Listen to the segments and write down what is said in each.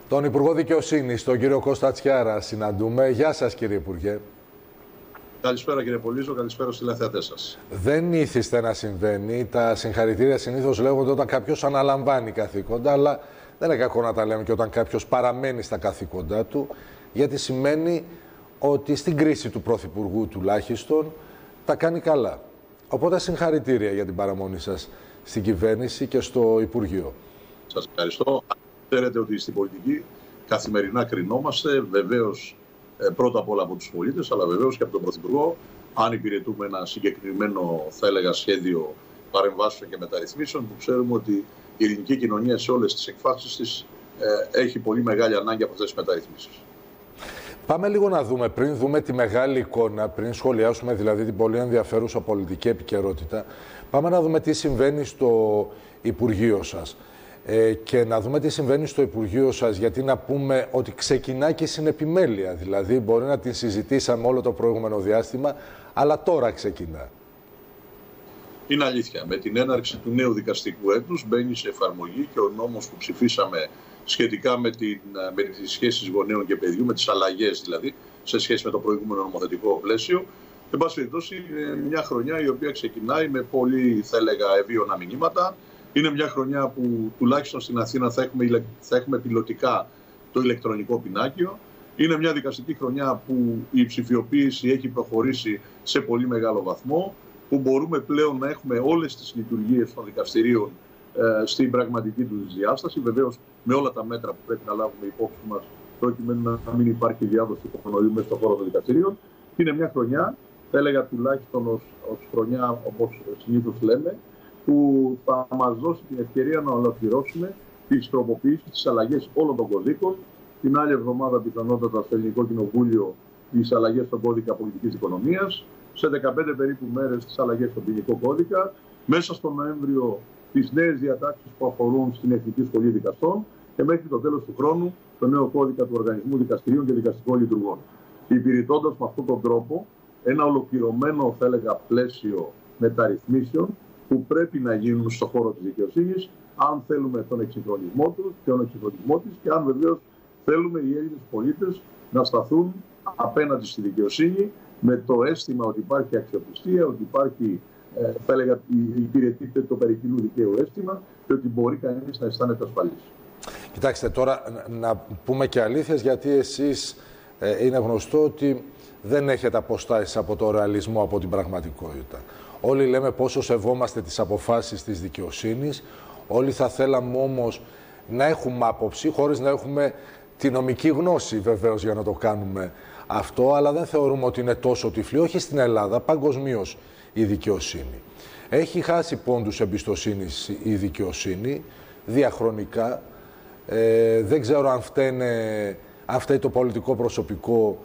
Τον Υπουργό Δικαιοσύνης, τον κύριο Κώστα Τσιάρα, συναντούμε. Γεια σας, κύριε Υπουργέ. Καλησπέρα, κύριε Πολύζο. Καλησπέρα στους τηλεθεατές σας. Δεν ήθιστε να συμβαίνει. Τα συγχαρητήρια συνήθως λέγονται όταν κάποιος αναλαμβάνει καθήκοντα, αλλά δεν είναι κακό να τα λέμε και όταν κάποιος παραμένει στα καθήκοντά του, γιατί σημαίνει ότι στην κρίση του Πρωθυπουργού τουλάχιστον τα κάνει καλά. Οπότε συγχαρητήρια για την παραμονή σας στην κυβέρνηση και στο Υπουργείο. Σας ευχαριστώ. Ξέρετε ότι στην πολιτική καθημερινά κρινόμαστε, βεβαίως πρώτα απ' όλα από τους πολίτες, αλλά βεβαίως και από τον Πρωθυπουργό, αν υπηρετούμε ένα συγκεκριμένο, θα έλεγα, σχέδιο παρεμβάσεων και μεταρρυθμίσεων, που ξέρουμε ότι η ελληνική κοινωνία σε όλες τις εκφάσεις της έχει πολύ μεγάλη ανάγκη από αυτές τις μεταρρυθμίσεις. Πάμε λίγο να δούμε, πριν δούμε τη μεγάλη εικόνα, πριν σχολιάσουμε δηλαδή την πολύ ενδιαφέρουσα πολιτική επικαιρότητα, πάμε να δούμε τι συμβαίνει στο Υπουργείο σας. Και να δούμε τι συμβαίνει στο Υπουργείο σας, γιατί να πούμε ότι ξεκινά και στην επιμέλεια. Δηλαδή, μπορεί να την συζητήσαμε όλο το προηγούμενο διάστημα, αλλά τώρα ξεκινά. Είναι αλήθεια. Με την έναρξη του νέου δικαστικού έτους μπαίνει σε εφαρμογή και ο νόμος που ψηφίσαμε σχετικά με τις σχέσεις γονέων και παιδιού, με τις αλλαγές δηλαδή, σε σχέση με το προηγούμενο νομοθετικό πλαίσιο. Εν πάση περιπτώσει, είναι μια χρονιά η οποία ξεκινάει με πολύ, θα έλεγα, ευίωνα μηνύματα. Είναι μια χρονιά που τουλάχιστον στην Αθήνα θα έχουμε πιλωτικά το ηλεκτρονικό πινάκιο. Είναι μια δικαστική χρονιά που η ψηφιοποίηση έχει προχωρήσει σε πολύ μεγάλο βαθμό, που μπορούμε πλέον να έχουμε όλες τις λειτουργίες των δικαστηρίων στην πραγματική τους διάσταση, βεβαίως με όλα τα μέτρα που πρέπει να λάβουμε υπόψη μας, προκειμένου να μην υπάρχει διάδοση του κορονοϊού μέσα στον χώρο των δικαστηρίων. Είναι μια χρονιά, θα έλεγα τουλάχιστον ως χρονιά, όπως συνήθως λέμε, που θα μας δώσει την ευκαιρία να ολοκληρώσουμε τις τροποποιήσεις, τις αλλαγές όλων των κωδίκων. Την άλλη εβδομάδα, πιθανότατα, στο Ελληνικό Κοινοβούλιο, τις αλλαγές στον κώδικα πολιτικής οικονομίας. Σε 15 περίπου μέρες, τις αλλαγές στον ποινικό κώδικα. Μέσα στον Νοέμβριο, τις νέες διατάξεις που αφορούν στην Εθνική Σχολή Δικαστών. Και μέχρι το τέλος του χρόνου, το νέο κώδικα του Οργανισμού Δικαστηρίων και Δικαστικών Λειτουργών. Υπηρετώντας με αυτόν τον τρόπο ένα ολοκληρωμένο, θα έλεγα, πλαίσιο μεταρρυθμίσεων που πρέπει να γίνουν στον χώρο της δικαιοσύνης, αν θέλουμε τον εξυγχρονισμό της και αν βεβαίως θέλουμε οι Έλληνες πολίτες να σταθούν απέναντι στη δικαιοσύνη με το αίσθημα ότι υπάρχει αξιοπιστία, ότι υπάρχει, θα έλεγα, υπηρετείται το περί κοινού δικαίου αίσθημα και ότι μπορεί κανείς να αισθάνεται ασφαλής. Κοιτάξτε, τώρα να πούμε και αλήθειες, γιατί εσείς είναι γνωστό ότι δεν έχετε αποστάσεις από το ρεαλισμό, από την πραγματικότητα. Όλοι λέμε πόσο σεβόμαστε τις αποφάσεις της δικαιοσύνης. Όλοι θα θέλαμε όμως να έχουμε άποψη, χωρίς να έχουμε τη νομική γνώση βεβαίως για να το κάνουμε αυτό, αλλά δεν θεωρούμε ότι είναι τόσο τυφλή, όχι στην Ελλάδα, παγκοσμίως η δικαιοσύνη. Έχει χάσει πόντους εμπιστοσύνης η δικαιοσύνη διαχρονικά. Δεν ξέρω αν φταίει το πολιτικό προσωπικό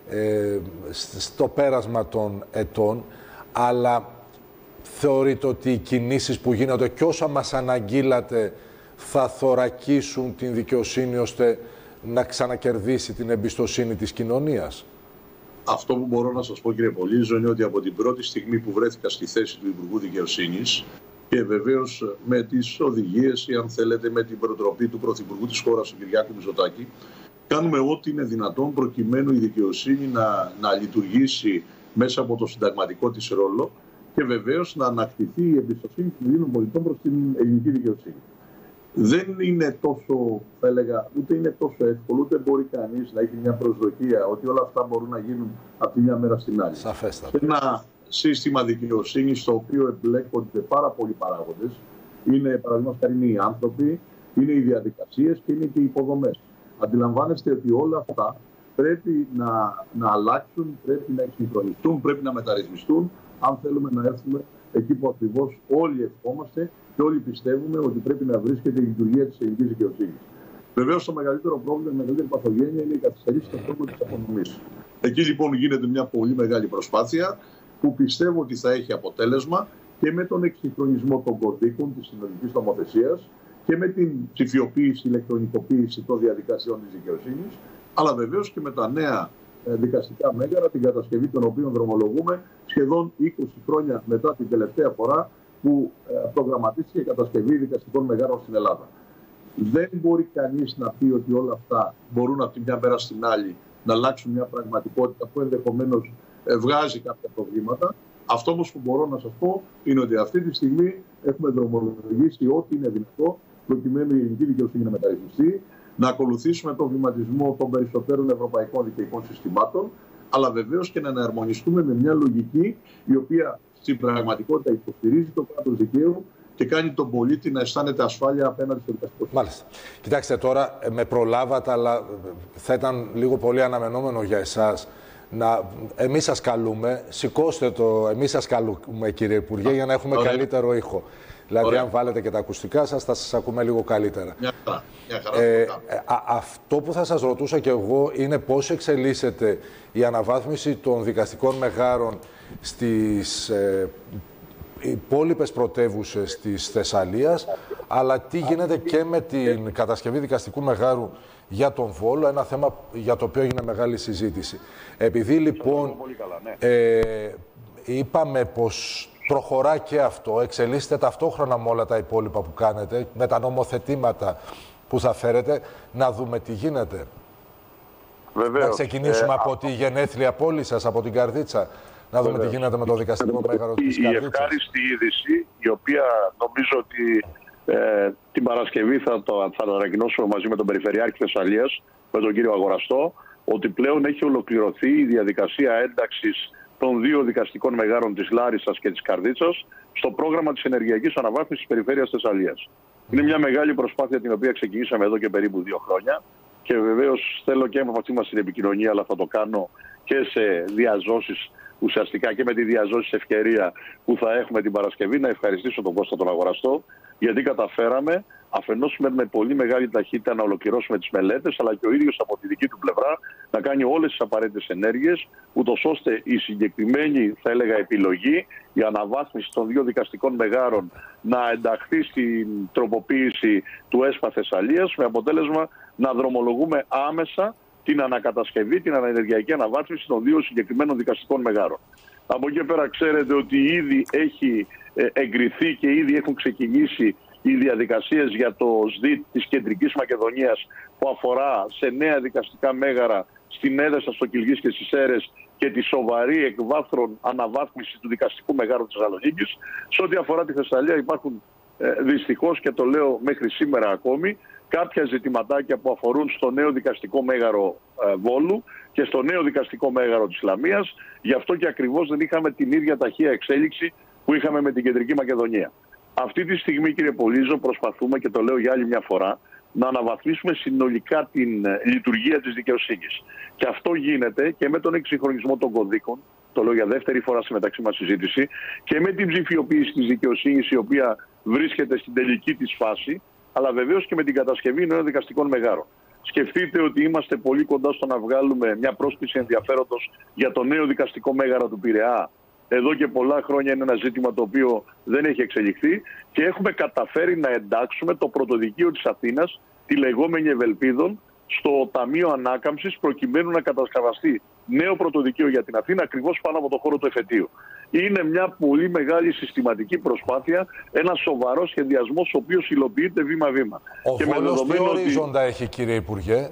στο πέρασμα των ετών, αλλά θεωρείτε ότι οι κινήσεις που γίνονται και όσα μας αναγγείλατε θα θωρακίσουν την δικαιοσύνη ώστε να ξανακερδίσει την εμπιστοσύνη της κοινωνίας? Αυτό που μπορώ να σας πω, κύριε Πολύζο, είναι ότι από την πρώτη στιγμή που βρέθηκα στη θέση του Υπουργού Δικαιοσύνης και βεβαίως με τις οδηγίες ή αν θέλετε με την προτροπή του Πρωθυπουργού της χώρας, του Κυριάκου Μητσοτάκη, κάνουμε ό,τι είναι δυνατόν προκειμένου η δικαιοσύνη να λειτουργήσει μέσα από το συνταγματικό της ρόλο και βεβαίως να ανακτηθεί η εμπιστοσύνη των Ελλήνων πολιτών προς την ελληνική δικαιοσύνη. Δεν είναι τόσο, θα έλεγα, ούτε είναι τόσο εύκολο, ούτε μπορεί κανείς να έχει μια προσδοκία ότι όλα αυτά μπορούν να γίνουν από τη μια μέρα στην άλλη. Σαφέστατα. Σε ένα σύστημα δικαιοσύνης στο οποίο εμπλέκονται πάρα πολλοί παράγοντες, είναι παραδείγματος χάρη οι άνθρωποι, είναι οι διαδικασίες και είναι και οι υποδομές. Αντιλαμβάνεστε ότι όλα αυτά πρέπει να αλλάξουν, πρέπει να εξυγχρονιστούν, πρέπει να μεταρρυθμιστούν, αν θέλουμε να έρθουμε εκεί που ακριβώς όλοι ευχόμαστε και όλοι πιστεύουμε ότι πρέπει να βρίσκεται η λειτουργία της ελληνικής δικαιοσύνης. Βεβαίως, το μεγαλύτερο πρόβλημα, η μεγαλύτερη παθογένεια είναι η καθυστερήση των τρόπων της απονομής. Εκεί λοιπόν γίνεται μια πολύ μεγάλη προσπάθεια που πιστεύω ότι θα έχει αποτέλεσμα και με τον εξυγχρονισμό των κωδίκων της συνολικής νομοθεσίας και με την ψηφιοποίηση, ηλεκτρονικοποίηση των διαδικασιών της δικαιοσύνης, αλλά βεβαίως και με τα νέα δικαστικά μέγαρα, την κατασκευή των οποίων δρομολογούμε σχεδόν 20 χρόνια μετά την τελευταία φορά που προγραμματίστηκε η κατασκευή δικαστικών μεγάρων στην Ελλάδα. Δεν μπορεί κανείς να πει ότι όλα αυτά μπορούν από τη μια μέρα στην άλλη να αλλάξουν μια πραγματικότητα που ενδεχομένως βγάζει κάποια προβλήματα. Αυτό όμως που μπορώ να σας πω είναι ότι αυτή τη στιγμή έχουμε δρομολογήσει ό,τι είναι δυνατό προκειμένου η ελληνική δικαιοσύνη να μεταρρυθμιστεί, να ακολουθήσουμε τον βηματισμό των περισσότερων ευρωπαϊκών δικαιικών συστημάτων, αλλά βεβαίως και να εναρμονιστούμε με μια λογική η οποία στην πραγματικότητα υποστηρίζει το κράτος δικαίου και κάνει τον πολίτη να αισθάνεται ασφάλεια απέναντι στο δικαστικό σύστημα. Μάλιστα. Κοιτάξτε τώρα, με προλάβατε, αλλά θα ήταν λίγο πολύ αναμενόμενο για εσάς. Εμείς σας καλούμε, σηκώστε το, εμείς σας καλούμε κύριε Υπουργέ, για να έχουμε καλύτερο ήχο. Δηλαδή, αν βάλετε και τα ακουστικά σας, θα σας ακούμε λίγο καλύτερα. Μια χαρά. Αυτό που θα σας ρωτούσα κι εγώ είναι πώς εξελίσσεται η αναβάθμιση των δικαστικών μεγάρων στις υπόλοιπες πρωτεύουσες της Θεσσαλίας, αλλά τι γίνεται και με την κατασκευή δικαστικού μεγάρου για τον Βόλο, ένα θέμα για το οποίο έγινε μεγάλη συζήτηση. Επειδή λοιπόν είπαμε πως προχωρά και αυτό, εξελίσσεται ταυτόχρονα με όλα τα υπόλοιπα που κάνετε, με τα νομοθετήματα που θα φέρετε, να δούμε τι γίνεται. Βεβαίως. Να ξεκινήσουμε από τη γενέθλια πόλη σας, από την Καρδίτσα, να δούμε τι γίνεται με το δικαστικό μέγαρο της Καρδίτσας. Η ευχάριστη είδηση, η οποία νομίζω ότι την Παρασκευή θα το ανακοινώσουμε μαζί με τον Περιφερειάρχη Θεσσαλίας, με τον κύριο Αγοραστό, ότι πλέον έχει ολοκληρωθεί η διαδικασία ένταξης των δύο δικαστικών μεγάρων της Λάρισσας και της Καρδίτσας στο πρόγραμμα της ενεργειακής αναβάθμισης της Περιφέρειας Θεσσαλίας. Είναι μια μεγάλη προσπάθεια την οποία ξεκινήσαμε εδώ και περίπου 2 χρόνια και βεβαίως θέλω και με αυτή μας την επικοινωνία, αλλά θα το κάνω και σε διαζώσεις, ουσιαστικά και με τη διαζώσεις ευκαιρία που θα έχουμε την Παρασκευή, να ευχαριστήσω τον Κώστα τον Αγοραστό, γιατί καταφέραμε αφενός με πολύ μεγάλη ταχύτητα να ολοκληρώσουμε τις μελέτες, αλλά και ο ίδιος από τη δική του πλευρά να κάνει όλες τις απαραίτητες ενέργειες, ούτως ώστε η συγκεκριμένη, θα έλεγα, επιλογή, η αναβάθμιση των δύο δικαστικών μεγάρων να ενταχθεί στην τροποποίηση του ΕΣΠΑ Θεσσαλίας, με αποτέλεσμα να δρομολογούμε άμεσα την ανακατασκευή, την αναενεργειακή αναβάθμιση των δύο συγκεκριμένων δικαστικών μεγάρων. Από εκεί πέρα ξέρετε ότι ήδη έχει εγκριθεί και ήδη έχουν ξεκινήσει οι διαδικασίες για το ΣΔΙΤ της Κεντρικής Μακεδονίας, που αφορά σε νέα δικαστικά μέγαρα στην Έδεσα, στο Κιλγής και στις Σέρρες, και τη σοβαρή εκβάθρον αναβάθμιση του δικαστικού μεγάρου της Θεσσαλονίκης. Σε ό,τι αφορά τη Θεσσαλία υπάρχουν δυστυχώς, και το λέω μέχρι σήμερα ακόμη, κάποια ζητηματάκια που αφορούν στο νέο δικαστικό μέγαρο Βόλου και στο νέο δικαστικό μέγαρο της Λαμίας. Γι' αυτό και ακριβώς δεν είχαμε την ίδια ταχεία εξέλιξη που είχαμε με την Κεντρική Μακεδονία. Αυτή τη στιγμή, κύριε Πολύζο, προσπαθούμε, και το λέω για άλλη μια φορά, να αναβαθμίσουμε συνολικά την λειτουργία της δικαιοσύνης. Και αυτό γίνεται και με τον εξυγχρονισμό των κωδίκων, το λέω για δεύτερη φορά στη μεταξύ μας συζήτηση, και με την ψηφιοποίηση της δικαιοσύνης, η οποία βρίσκεται στην τελική της φάση, αλλά βεβαίως και με την κατασκευή νέων δικαστικών μεγάρων. Σκεφτείτε ότι είμαστε πολύ κοντά στο να βγάλουμε μια πρόσκληση ενδιαφέροντος για το νέο δικαστικό μέγαρο του Πειραιά. Εδώ και πολλά χρόνια είναι ένα ζήτημα το οποίο δεν έχει εξελιχθεί και έχουμε καταφέρει να εντάξουμε το πρωτοδικείο της Αθήνας, τη λεγόμενη Ευελπίδων, στο Ταμείο Ανάκαμψης, προκειμένου να κατασκευαστεί νέο πρωτοδικείο για την Αθήνα ακριβώς πάνω από το χώρο του εφετείου. Είναι μια πολύ μεγάλη συστηματική προσπάθεια, ένα σοβαρό σχεδιασμός, ο οποίος υλοποιείται βήμα-βήμα. Ο Βόλος τι ορίζοντα έχει, κύριε Υπουργέ?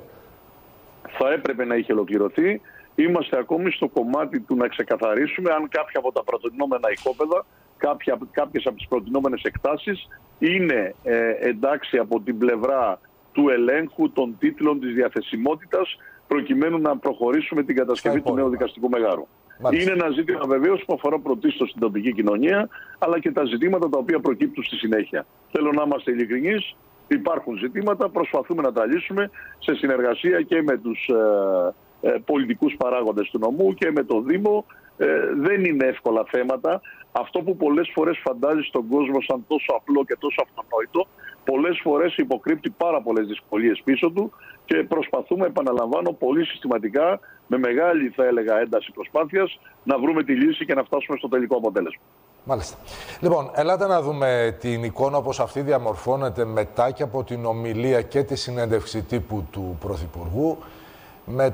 Θα έπρεπε να είχε ολοκληρωθεί. Είμαστε ακόμη στο κομμάτι του να ξεκαθαρίσουμε αν κάποια από τα προτινόμενα οικόπεδα, κάποιες από τις προτινόμενες εκτάσεις είναι εντάξει από την πλευρά του ελέγχου των τίτλων της διαθεσιμότητας, προκειμένου να προχωρήσουμε την κατασκευή του νέου δικαστικού μεγάρου. Μάλιστα. Είναι ένα ζήτημα βεβαίως που αφορά πρωτίστως στην τοπική κοινωνία, αλλά και τα ζητήματα τα οποία προκύπτουν στη συνέχεια. Θέλω να είμαστε ειλικρινείς, υπάρχουν ζητήματα, προσπαθούμε να τα λύσουμε σε συνεργασία και με τους πολιτικούς παράγοντες του νομού και με το Δήμο. Δεν είναι εύκολα θέματα. Αυτό που πολλές φορές φαντάζει στον κόσμο σαν τόσο απλό και τόσο αυτονόητο, πολλές φορές υποκρύπτει πάρα πολλές δυσκολίες πίσω του και προσπαθούμε, επαναλαμβάνω, πολύ συστηματικά, με μεγάλη, θα έλεγα, ένταση προσπάθειας, να βρούμε τη λύση και να φτάσουμε στο τελικό αποτέλεσμα. Μάλιστα. Λοιπόν, ελάτε να δούμε την εικόνα όπως αυτή διαμορφώνεται μετά και από την ομιλία και τη συνέντευξη τύπου του Πρωθυπουργού, με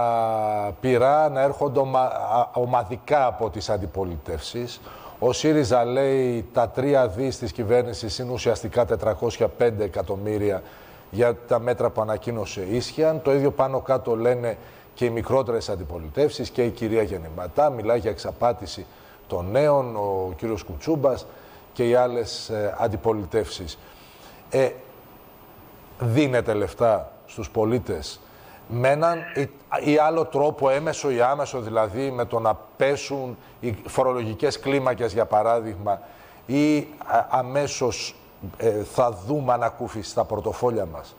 τα πυρά να έρχονται ομαδικά από τις αντιπολιτεύσεις. Ο ΣΥΡΙΖΑ λέει τα 3 δις της κυβέρνησης είναι ουσιαστικά 405 εκατομμύρια για τα μέτρα που ανακοίνωσε ίσχυαν. Το ίδιο πάνω κάτω λένε και οι μικρότερες αντιπολιτεύσεις και η κυρία Γεννηματά. Μιλάει για εξαπάτηση των νέων, ο κύριος Κουτσούμπας και οι άλλες αντιπολιτεύσεις. Δίνετε λεφτά στους πολίτες με έναν ή άλλο τρόπο, έμεσο ή άμεσο, δηλαδή με το να πέσουν οι φορολογικές κλίμακες, για παράδειγμα, ή αμέσως θα δούμε ανακούφιση στα πορτοφόλια μας?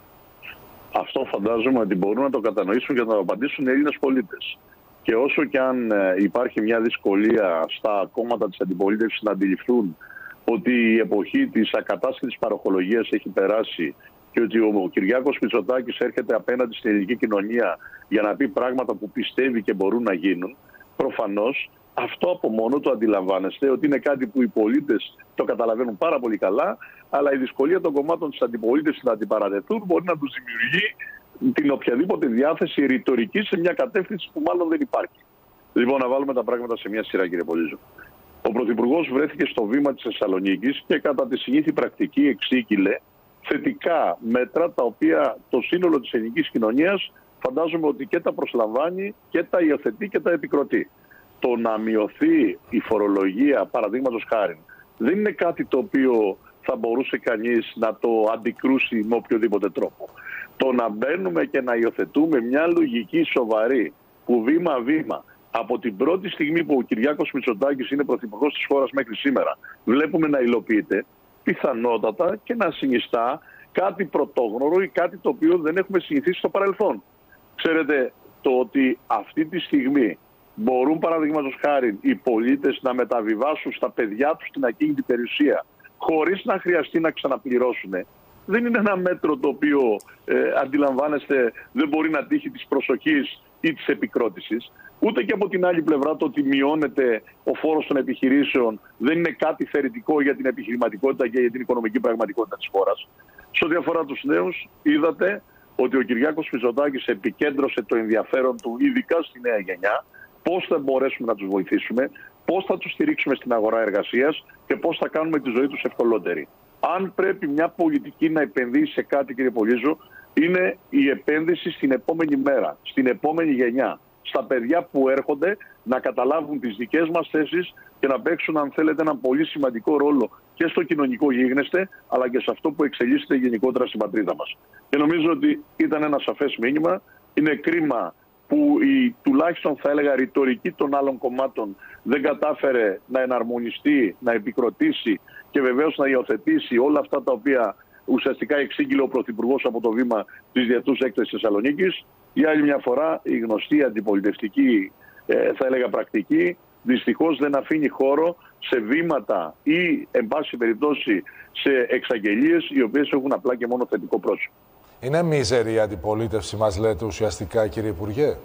Αυτό φαντάζομαι ότι μπορούν να το κατανοήσουν και να το απαντήσουν οι Έλληνες πολίτες. Και όσο και αν υπάρχει μια δυσκολία στα κόμματα της αντιπολίτευσης να αντιληφθούν ότι η εποχή της ακατάσχετης παροχολογίας έχει περάσει και ότι ο Κυριάκος Μητσοτάκης έρχεται απέναντι στην ελληνική κοινωνία για να πει πράγματα που πιστεύει και μπορούν να γίνουν, προφανώς αυτό από μόνο το αντιλαμβάνεστε ότι είναι κάτι που οι πολίτες το καταλαβαίνουν πάρα πολύ καλά, αλλά η δυσκολία των κομμάτων της αντιπολίτευσης να αντιπαρατεθούν μπορεί να τους δημιουργεί την οποιαδήποτε διάθεση ρητορική σε μια κατεύθυνση που μάλλον δεν υπάρχει. Λοιπόν, να βάλουμε τα πράγματα σε μια σειρά, κύριε Πολύζο. Ο Πρωθυπουργός βρέθηκε στο βήμα της Θεσσαλονίκης και κατά τη συνήθη πρακτική εξήγηλε θετικά μέτρα τα οποία το σύνολο της ελληνικής κοινωνίας φαντάζομαι ότι και τα προσλαμβάνει και τα υιοθετεί και τα επικροτεί. Το να μειωθεί η φορολογία, παραδείγματος χάριν, δεν είναι κάτι το οποίο θα μπορούσε κανείς να το αντικρούσει με οποιοδήποτε τρόπο. Το να μπαίνουμε και να υιοθετούμε μια λογική σοβαρή που βήμα-βήμα από την πρώτη στιγμή που ο Κυριάκος Μητσοτάκης είναι πρωθυπουργός της χώρας μέχρι σήμερα βλέπουμε να υλοποιείται, πιθανότατα και να συνιστά κάτι πρωτόγνωρο ή κάτι το οποίο δεν έχουμε συνηθίσει στο παρελθόν. Ξέρετε, το ότι αυτή τη στιγμή μπορούν παραδείγματος χάριν οι πολίτες να μεταβιβάσουν στα παιδιά τους την ακίνητη περιουσία χωρίς να χρειαστεί να ξαναπληρώσουν, δεν είναι ένα μέτρο το οποίο αντιλαμβάνεστε δεν μπορεί να τύχει της προσοχής ή της επικρότησης. Ούτε και από την άλλη πλευρά το ότι μειώνεται ο φόρος των επιχειρήσεων δεν είναι κάτι θεριτικό για την επιχειρηματικότητα και για την οικονομική πραγματικότητα της χώρας. Σε ό,τι αφορά τους νέους, είδατε ότι ο Κυριάκος Μητσοτάκης επικέντρωσε το ενδιαφέρον του ειδικά στη νέα γενιά, πώς θα μπορέσουμε να τους βοηθήσουμε, πώς θα τους στηρίξουμε στην αγορά εργασίας και πώς θα κάνουμε τη ζωή τους ευκολότερη. Αν πρέπει μια πολιτική να επενδύσει σε κάτι, κύριε Πολύζο, είναι η επένδυση στην επόμενη μέρα, στην επόμενη γενιά. Στα παιδιά που έρχονται να καταλάβουν τις δικές μας θέσεις και να παίξουν, αν θέλετε, έναν πολύ σημαντικό ρόλο και στο κοινωνικό γίγνεσθε, αλλά και σε αυτό που εξελίσσεται γενικότερα στην πατρίδα μας. Και νομίζω ότι ήταν ένα σαφές μήνυμα. Είναι κρίμα που η τουλάχιστον θα έλεγα ρητορική των άλλων κομμάτων δεν κατάφερε να εναρμονιστεί, να επικροτήσει και βεβαίως να υιοθετήσει όλα αυτά τα οποία ουσιαστικά εξήγηλε ο Πρωθυπουργός από το βήμα της Διεθνούς Έκθεσης Θεσσαλονίκης. Για άλλη μια φορά η γνωστή αντιπολιτευτική θα έλεγα πρακτική δυστυχώς δεν αφήνει χώρο σε βήματα ή εν πάση περιπτώσει σε εξαγγελίες οι οποίες έχουν απλά και μόνο θετικό πρόσωπο. Είναι μίζερη η αντιπολίτευση, μας λέτε ουσιαστικά, κύριε Υπουργέ?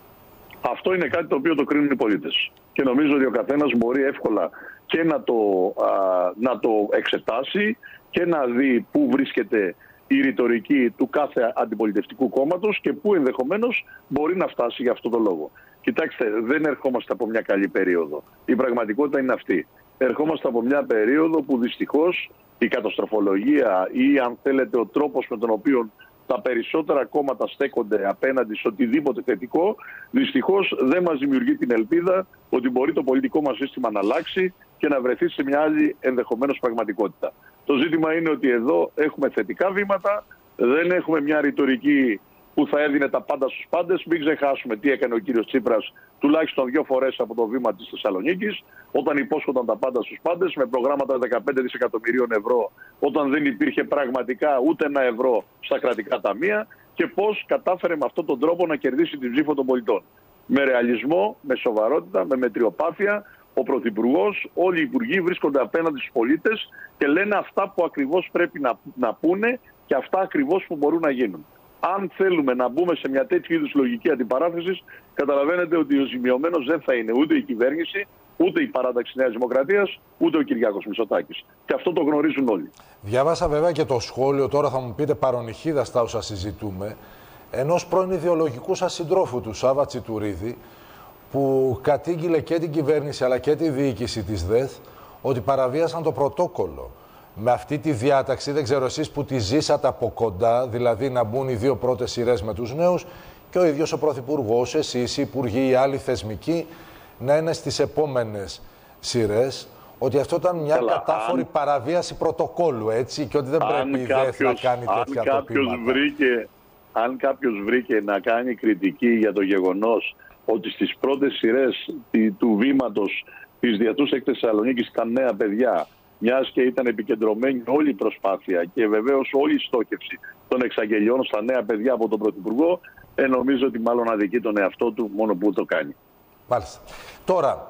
Αυτό είναι κάτι το οποίο το κρίνουν οι πολίτες. Και νομίζω ότι ο καθένας μπορεί εύκολα και να το εξετάσει και να δει πού βρίσκεται η ρητορική του κάθε αντιπολιτευτικού κόμματος και πού ενδεχομένως μπορεί να φτάσει για αυτό το λόγο. Κοιτάξτε, δεν ερχόμαστε από μια καλή περίοδο. Η πραγματικότητα είναι αυτή. Ερχόμαστε από μια περίοδο που δυστυχώς η καταστροφολογία ή αν θέλετε ο τρόπος με τον οποίο τα περισσότερα κόμματα στέκονται απέναντι σε οτιδήποτε θετικό, δυστυχώς δεν μας δημιουργεί την ελπίδα ότι μπορεί το πολιτικό μας σύστημα να αλλάξει και να βρεθεί σε μια άλλη ενδεχομένως πραγματικότητα. Το ζήτημα είναι ότι εδώ έχουμε θετικά βήματα, δεν έχουμε μια ρητορική που θα έδινε τα πάντα στους πάντες. Μην ξεχάσουμε τι έκανε ο κύριος Τσίπρας τουλάχιστον 2 φορές από το βήμα της Θεσσαλονίκης, όταν υπόσχονταν τα πάντα στους πάντες με προγράμματα 15 δισεκατομμυρίων ευρώ, όταν δεν υπήρχε πραγματικά ούτε ένα ευρώ στα κρατικά ταμεία, και πώς κατάφερε με αυτόν τον τρόπο να κερδίσει την ψήφο των πολιτών. Με ρεαλισμό, με σοβαρότητα, με μετριοπάθεια. Ο Πρωθυπουργός, όλοι οι υπουργοί βρίσκονται απέναντι στους πολίτες και λένε αυτά που ακριβώς πρέπει να πούνε και αυτά ακριβώς που μπορούν να γίνουν. Αν θέλουμε να μπούμε σε μια τέτοιου είδους λογική αντιπαράθεσης, καταλαβαίνετε ότι ο ζημιωμένος δεν θα είναι ούτε η κυβέρνηση, ούτε η παράταξη Νέας Δημοκρατίας, ούτε ο Κυριάκος Μητσοτάκης. Και αυτό το γνωρίζουν όλοι. Διάβασα βέβαια και το σχόλιο, τώρα θα μου πείτε παρονυχίδα στα όσα συζητούμε, ενός πρώην ιδεολογικού σας συντρόφου του, Σάβα Τσιτουρίδη, που κατήγγειλε και την κυβέρνηση αλλά και τη διοίκηση της ΔΕΘ ότι παραβίασαν το πρωτόκολλο με αυτή τη διάταξη, δεν ξέρω εσείς που τη ζήσατε από κοντά, δηλαδή να μπουν οι 2 πρώτες σειρές με τους νέους και ο ίδιος ο Πρωθυπουργός, εσείς, οι υπουργοί, οι άλλοι θεσμικοί, να είναι στις επόμενες σειρές, ότι αυτό ήταν μια κατάφορη παραβίαση πρωτοκόλλου, έτσι, και ότι δεν πρέπει η ΔΕΘ να κάνει τέτοια τοπήματα. Αν κάποιος βρήκε να κάνει κριτική για το γεγονός ότι στις πρώτες σειρές του βήματος της Διετούς Έκθεσης Θεσσαλονίκης ήταν νέα παιδιά, μιας και ήταν επικεντρωμένη όλη η προσπάθεια και βεβαίως όλη η στόχευση των εξαγγελιών στα νέα παιδιά από τον Πρωθυπουργό, νομίζω ότι μάλλον αδικεί τον εαυτό του μόνο που το κάνει. Μάλιστα. Τώρα,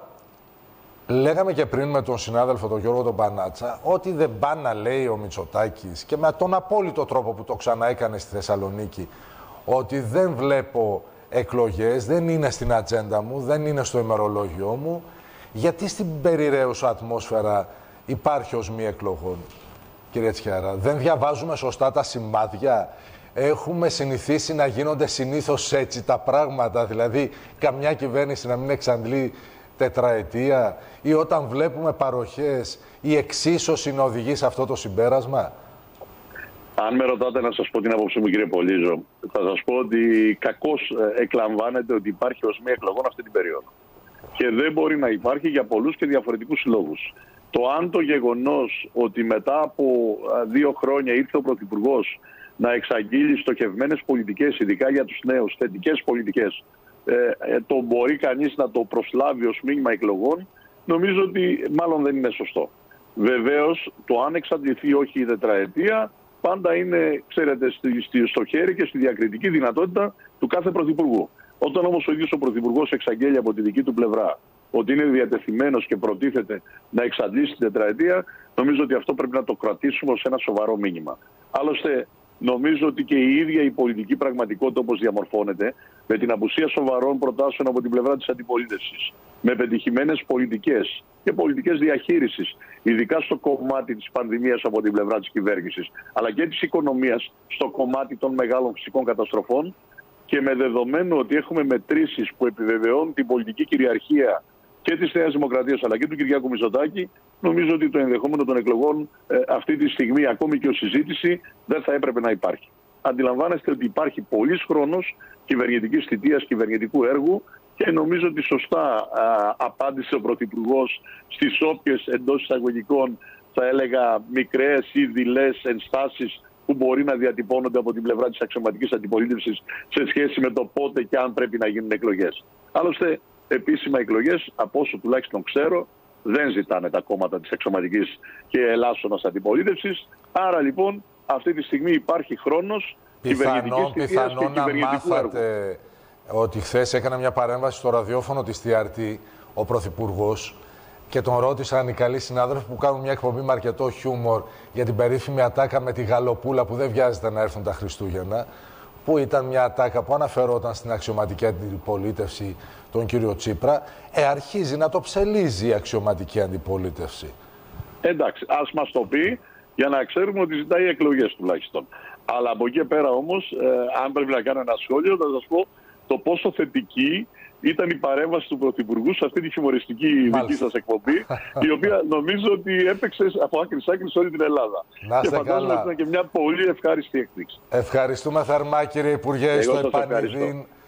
λέγαμε και πριν με τον συνάδελφο τον Γιώργο τον Πανάτσα ότι δεν πάει να λέει ο Μητσοτάκης και με τον απόλυτο τρόπο που το ξαναέκανε στη Θεσσαλονίκη ότι δεν βλέπω εκλογές, δεν είναι στην ατζέντα μου, δεν είναι στο ημερολόγιο μου. Γιατί στην περιραίουσα ατμόσφαιρα υπάρχει οσμή εκλογών, κύριε Τσιάρα? Δεν διαβάζουμε σωστά τα σημάδια? Έχουμε συνηθίσει να γίνονται συνήθως έτσι τα πράγματα, δηλαδή καμιά κυβέρνηση να μην εξαντλεί τετραετία, ή όταν βλέπουμε παροχές η εξίσωση να οδηγεί σε αυτό το συμπέρασμα? Αν με ρωτάτε να σας πω την άποψή μου, κύριε Πολύζο, θα σας πω ότι κακώς εκλαμβάνεται ότι υπάρχει οσμή εκλογών αυτή την περίοδο. Και δεν μπορεί να υπάρχει για πολλούς και διαφορετικούς λόγους. Αν το γεγονός ότι μετά από 2 χρόνια ήρθε ο Πρωθυπουργός να εξαγγείλει στοχευμένες πολιτικές, ειδικά για τους νέους, θετικές πολιτικές, το μπορεί κανείς να το προσλάβει ως μήνυμα εκλογών, νομίζω ότι μάλλον δεν είναι σωστό. Βεβαίως, το αν εξαντληθεί όχι η τετραετία, πάντα είναι, ξέρετε, στο χέρι και στη διακριτική δυνατότητα του κάθε Πρωθυπουργού. Όταν όμως ο ίδιος ο Πρωθυπουργός εξαγγέλει από τη δική του πλευρά ότι είναι διατεθειμένος και προτίθεται να εξαντλήσει την τετραετία, νομίζω ότι αυτό πρέπει να το κρατήσουμε ως ένα σοβαρό μήνυμα. Άλλωστε, νομίζω ότι και η ίδια η πολιτική πραγματικότητα όπως διαμορφώνεται, με την απουσία σοβαρών προτάσεων από την πλευρά της αντιπολίτευσης, με πετυχημένες πολιτικές και πολιτικές διαχείρισης, ειδικά στο κομμάτι της πανδημίας από την πλευρά της κυβέρνησης, αλλά και της οικονομίας στο κομμάτι των μεγάλων φυσικών καταστροφών, και με δεδομένο ότι έχουμε μετρήσεις που επιβεβαιώνουν την πολιτική κυριαρχία και της Νέας Δημοκρατίας αλλά και του Κυριάκου Μητσοτάκη, νομίζω ότι το ενδεχόμενο των εκλογών αυτή τη στιγμή, ακόμη και ως συζήτηση, δεν θα έπρεπε να υπάρχει. Αντιλαμβάνεστε ότι υπάρχει πολύς χρόνος κυβερνητικής θητείας, κυβερνητικού έργου, και νομίζω ότι σωστά απάντησε ο Πρωθυπουργός στις όποιες εντός εισαγωγικών, θα έλεγα, μικρές ή δειλές ενστάσεις που μπορεί να διατυπώνονται από την πλευρά της αξιωματικής αντιπολίτευσης σε σχέση με το πότε και αν πρέπει να γίνουν εκλογές. Άλλωστε, επίσημα εκλογές, από όσο τουλάχιστον ξέρω, δεν ζητάνε τα κόμματα της αξιωματικής και ελάσσονας αντιπολίτευσης. Άρα λοιπόν, αυτή τη στιγμή υπάρχει χρόνος κυβερνητικής θητείας και κυβερνητικού έργου. Ότι χθες έκανε μια παρέμβαση στο ραδιόφωνο της TRT ο Πρωθυπουργός και τον ρώτησαν οι καλοί συνάδελφοι που κάνουν μια εκπομπή με αρκετό χιούμορ για την περίφημη ατάκα με τη γαλοπούλα που δεν βιάζεται να έρθουν τα Χριστούγεννα, που ήταν μια ατάκα που αναφερόταν στην αξιωματική αντιπολίτευση τον κύριο Τσίπρα. Αρχίζει να το ψελίζει η αξιωματική αντιπολίτευση. Εντάξει, ας μας το πει για να ξέρουμε ότι ζητάει εκλογές τουλάχιστον. Αλλά από εκεί πέρα όμως, αν πρέπει να κάνω ένα σχόλιο, θα σας πω το πόσο θετική ήταν η παρέμβαση του Πρωθυπουργού σε αυτή τη χιουμοριστική δική σας εκπομπή, η οποία νομίζω ότι έπαιξε από άκρη σ' άκρη σε όλη την Ελλάδα. Και φαντάζομαι ότι ήταν και μια πολύ ευχάριστη έκπληξη. Ευχαριστούμε θερμά, κύριε Υπουργέ, στο επανειδήν.